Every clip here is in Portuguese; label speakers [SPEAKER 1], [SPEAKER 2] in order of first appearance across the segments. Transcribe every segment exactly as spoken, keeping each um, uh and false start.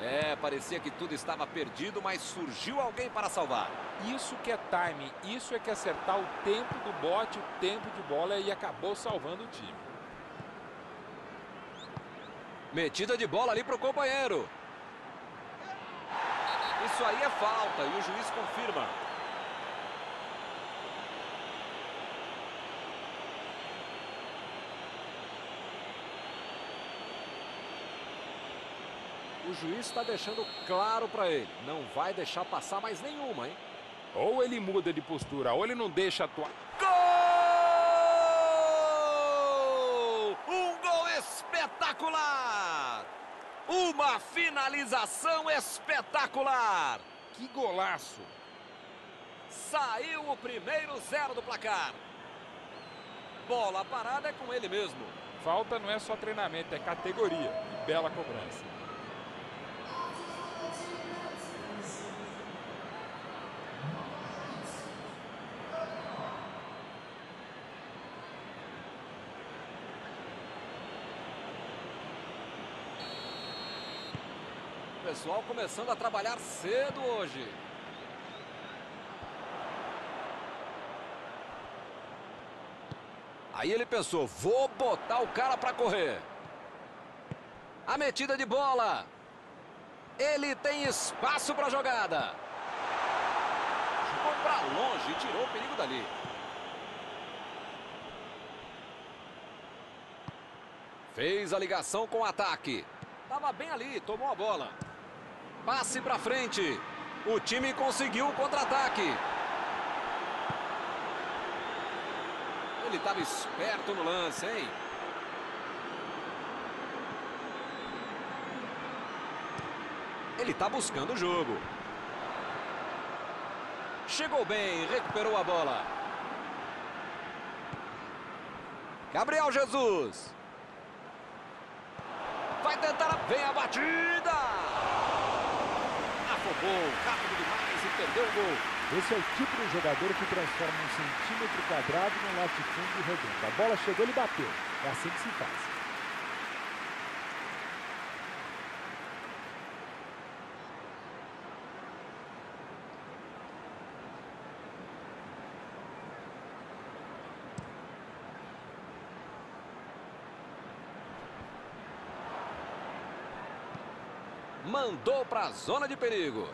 [SPEAKER 1] É, parecia que tudo estava perdido, mas surgiu alguém para salvar.
[SPEAKER 2] Isso que é timing, isso é que é acertar o tempo do bote, o tempo de bola e acabou salvando o time.
[SPEAKER 1] Metida de bola ali para o companheiro. Isso aí é falta e o juiz confirma. O juiz está deixando claro para ele. Não vai deixar passar mais nenhuma, hein?
[SPEAKER 2] Ou ele muda de postura, ou ele não deixa atuar.
[SPEAKER 1] Gol! Um gol espetacular! Uma finalização espetacular!
[SPEAKER 2] Que golaço!
[SPEAKER 1] Saiu o primeiro zero do placar. Bola parada é com ele mesmo.
[SPEAKER 2] Falta não é só treinamento, é categoria. E bela cobrança.
[SPEAKER 1] O pessoal começando a trabalhar cedo hoje. Aí ele pensou, vou botar o cara para correr. A metida de bola. Ele tem espaço para a jogada. Jogou para longe e tirou o perigo dali. Fez a ligação com o ataque. Estava bem ali, tomou a bola. Passe para frente. O time conseguiu o contra-ataque. Ele estava esperto no lance, hein? Ele está buscando o jogo. Chegou bem, recuperou a bola. Gabriel Jesus. Vai tentar, vem a batida. Afobou, rápido demais e perdeu o gol.
[SPEAKER 3] Esse é o tipo de jogador que transforma um centímetro quadrado num latifúndio redondo. A bola chegou, ele bateu. É assim que se faz.
[SPEAKER 1] Mandou para a zona de perigo.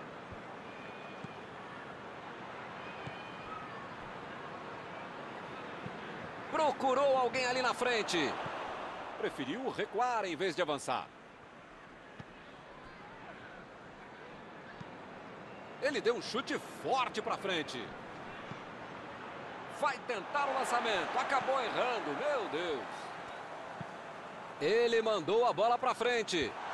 [SPEAKER 1] Procurou alguém ali na frente. Preferiu recuar em vez de avançar. Ele deu um chute forte para frente. Vai tentar o lançamento. Acabou errando. Meu Deus. Ele mandou a bola para frente.